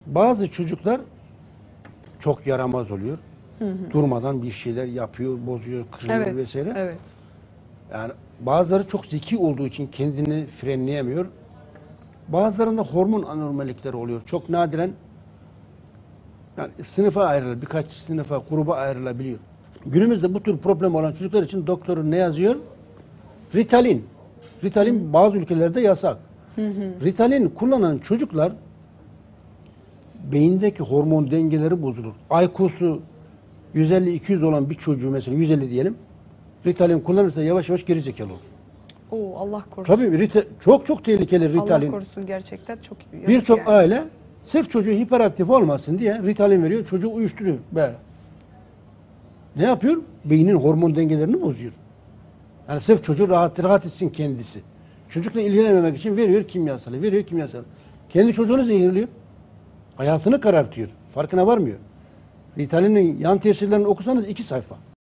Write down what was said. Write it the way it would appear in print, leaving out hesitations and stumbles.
Bazı çocuklar çok yaramaz oluyor. Durmadan bir şeyler yapıyor, bozuyor, kırıyor Evet, vesaire. evet. Yani bazıları çok zeki olduğu için kendini frenleyemiyor. Bazılarında hormon anormallikleri oluyor. Çok nadiren yani sınıfa ayrılır, birkaç sınıfa, gruba ayrılabiliyor. Günümüzde bu tür problem olan çocuklar için doktorun ne yazıyor? Ritalin. Ritalin bazı ülkelerde yasak. Ritalin kullanan çocuklar beyindeki hormon dengeleri bozulur. IQ'su 150-200 olan bir çocuğu mesela 150 diyelim. Ritalin kullanırsa yavaş yavaş gerizekalı olur. Oo, Allah korusun. Tabii çok çok tehlikeli Ritalin. Allah korusun, gerçekten çok yazık Birçok yani. aile sırf çocuğu hiperaktif olmasın diye Ritalin veriyor, çocuğu uyuşturuyor. Böyle. Ne yapıyor? Beynin hormon dengelerini bozuyor. Yani sırf çocuğu rahat etsin kendisi. Çocukla ilgilenmemek için veriyor kimyasalı. Kendi çocuğunu zehirliyor. Hayatını karartıyor. Farkına varmıyor. Ritalin'in yan tesirlerini okusanız 2 sayfa.